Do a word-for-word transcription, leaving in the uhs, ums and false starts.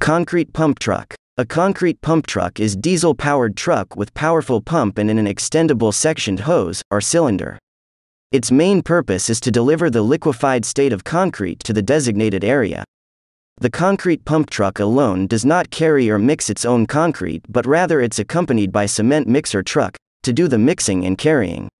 Concrete pump truck. A concrete pump truck is diesel-powered truck with powerful pump and an extendable sectioned hose, or cylinder. Its main purpose is to deliver the liquefied state of concrete to the designated area. The concrete pump truck alone does not carry or mix its own concrete, but rather it's accompanied by cement mixer truck to do the mixing and carrying.